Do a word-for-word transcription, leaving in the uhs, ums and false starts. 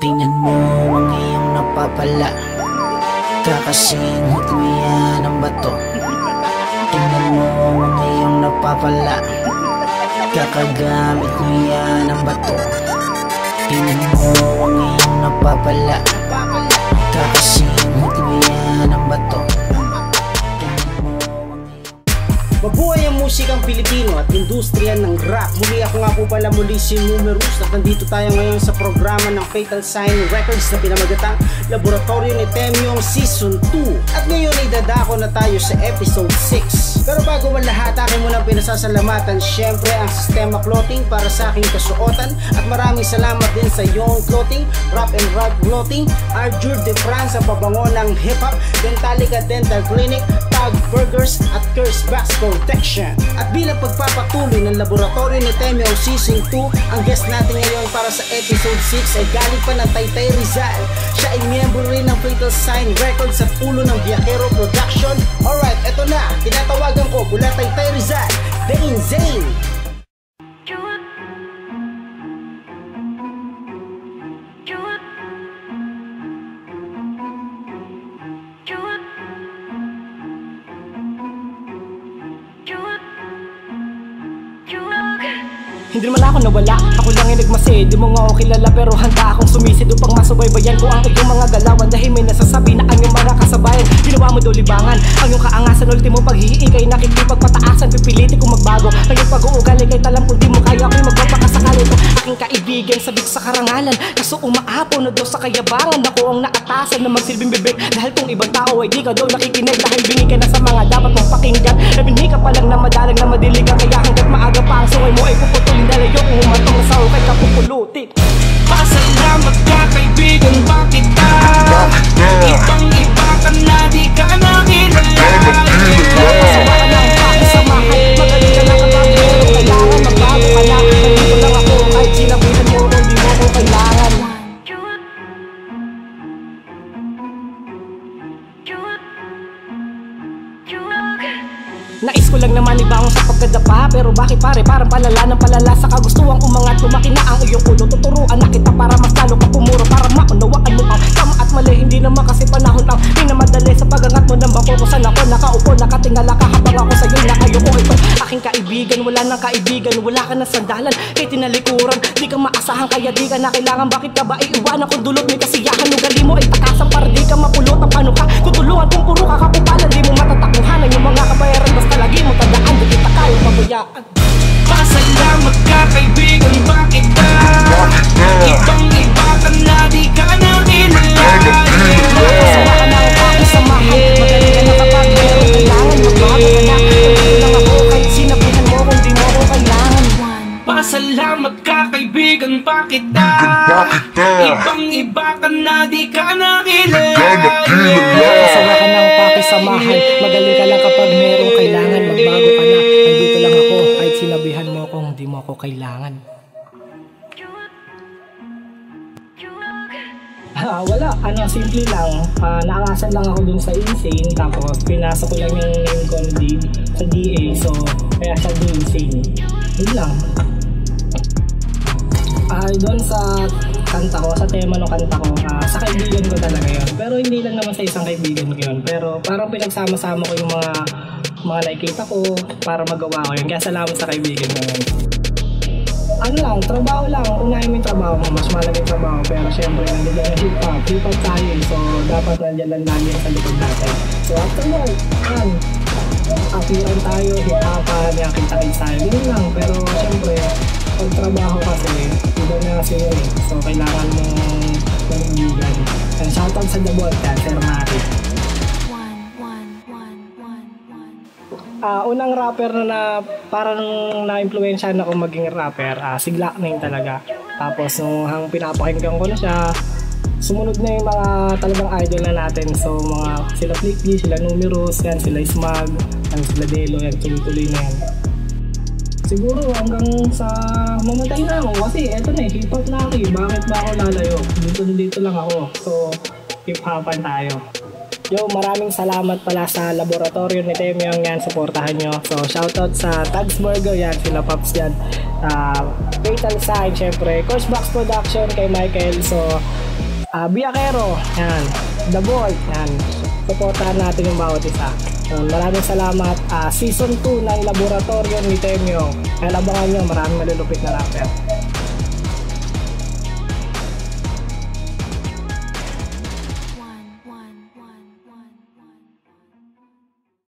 Tingnan mo ang iyong napapala, kakasinghot mo yan ang bato. Tingnan mo ang iyong napapala, kakagamit mo yan ang bato. Tingnan mo ang iyong napapala, kakasinghot mo yan ang bato. Mabuhay ang musikang Pilipino at industriya ng rap. Muli ako nga po pala muli si Numerous at nandito tayo ngayon sa programa ng Fatal Sign Records na pinamagatang Laboratorio ni Temyong Season two. At ngayon ay dadako na tayo sa Episode six. Pero bago man lahat, akin munang pinasasalamatan syempre ang Sistema Clothing para sa aking kasuotan. At maraming salamat din sa Young Clothing, Rap and Rap Clothing, Arjur de France ang pabango ng hip-hop, Dentalica Dental Clinic, Tag Burgers at Curse Bass Protection. At bilang pagpapatuloy ng Laboratorio ni Temyong Season two, ang guest natin ngayon para sa Episode six ay galing pa ng Taytay Rizal. Siya ay miyembro rin ng Fatal Sign Records at ulo ng Viajero Production. Alright, eto na, tinatawagan ko mula Taytay Rizal, DAINZANE. Hindi naman ako nawala, ako lang ay nagmasid. Di mo nga ako kilala pero handa akong sumisid upang masubaybayan ko ang iyong mga galawan. Dahil may nasasabi na ang iyong mga kasabayan ginawa mo daw libangan. Ang iyong kaangasan, ultimo paghihiikay, nakikipagpataasan, pipilitin kong magbago. Ang iyong pag-uugali kahit alam kung di mo kaya ako'y magpapakasakali. Ito aking kaibigan, sabik sa karangalan, kaso umaapaw na daw sa kayabangan. Ako ang naatasan na magsilbing bibig, dahil kung ibang tao ay di ka daw nakikinig. Dahil bingi ka na sa mga dapat mong pakinggan, na binhi ka pa lang na madalang na madiligan. Kaya hanggat maaga pa ang sungay mo ay puputulin dahil yung umatong na sa ukay ka pupulutin. Pasalamat ka kaibigan, bakit ka ibang iba ka na di ka nakilala. Pasama ka ng pakisamahan, magaling ka lang kapag meron kailangan. Magbago ka na, nandito lang ako kahit sinabihan mo kung di mo ko kailangan. Nais ko lang naman ibangon sa pagkadapa, pero bakit pare parang palala ng palala sa kagustuhan umangat. Lumaki na ang iyong ulo, tuturuan na kita para mas lalo ka pumuro, para maunawaan mo ang tama at mali. Hindi naman kasi panahon lang minamadali sa pagangat mo ng bako. Kung saan ako nakaupo, nakatingala ka habang ako sa'yo nakayuko. Ito aking kaibigan, wala nang kaibigan, wala ka ng sandalan kay tinalikuran. Di ka maasahan kaya di ka na kailangan. Bakit ka ba iiwanan kung dulot may kasiyahan? Ugali mo ay takasan para di ka mapulot. Ang paano ka tutulungan kung puro kakakupalan? Di mo matatakuhanan yung mga kabayaran, basta lagi mo tandaan, di kita kaya pabayaan. Pasalamat ka kaibigan, bakit ka ibang iba ka na di ka nakilala. Pasama ka ng pakisamahan, magaling ka na kapag meron kailangan. Magbago ka na, nandito lang ako kahit sinabihan mo kung di mo ko kailangan. Pasalamat ka kaibigan, bakit ka ibang iba ka na di ka nakilala. Pasama ka ng pakisamahan, magaling ka lang kapag meron kailangan. Magbago ka na, nandito lang ako kahit sinabihan mo kung di mo ko kailangan. Ah, wala, ano, simple lang. Ah, naangasan lang ako dun sa Insane, tapos pinasa ko lang yung name ko sa D A, so kaya siya DAINZANE. Yun lang. Ah, doon sa kanta ko, sa tema ng kanta ko, ah, sa kaibigan ko talaga yun. Pero hindi lang naman sa isang kaibigan ko yun. Pero parang pinagsama-sama ko yung mga mga nakikita ko para magawa ko yun. Kaya salamat sa kaibigan ko yun. Ano lang, trabaho lang. Unahin mo yung trabaho mo, mas mahalaga yung trabaho. Pero syempre, nandiyan yung hip-hop. Hip-hop tayo, so dapat nandiyan lang lagi sa likod natin. So after work, yan. Apiran tayo, hip-hopan, yakita-kita tayo. Yun lang, pero syempre, pag trabaho kasi, iba na kasi yun eh. So kailangan mong manindigan. And shoutout sa The Podcast, Sir Maki. Uh, unang rapper na, na parang na-influensyahan ako maging rapper, uh, si Glockname talaga. Tapos nung hang pinapakinggan ko na siya, sumunod na yung mga talagang idol na natin. So mga sila Flippy, sila Numerous, yan, sila Smag, yan, sila Delo, yan, tuloy-tuloy na yan. Siguro hanggang sa mamatay na ako kasi eto na eh, hip-hop na ako eh. Bakit ba ako lalayo? Dito dito lang ako. So hip-hopan tayo. Yo, maraming salamat pala sa laboratorio ni Temyong yan, supportahan nyo. So, shoutout sa Tags Burger yan, sila Pops yan. Uh, Fatal Sign, syempre. Coach Box Production kay Michael. So, uh, Biakero, yan. The Boy, yan. Supportahan natin yung bawat isa. So, maraming salamat. Uh, season two ng laboratorio ni Temyong. Kaya abangan nyo, maraming malulupit na rapper.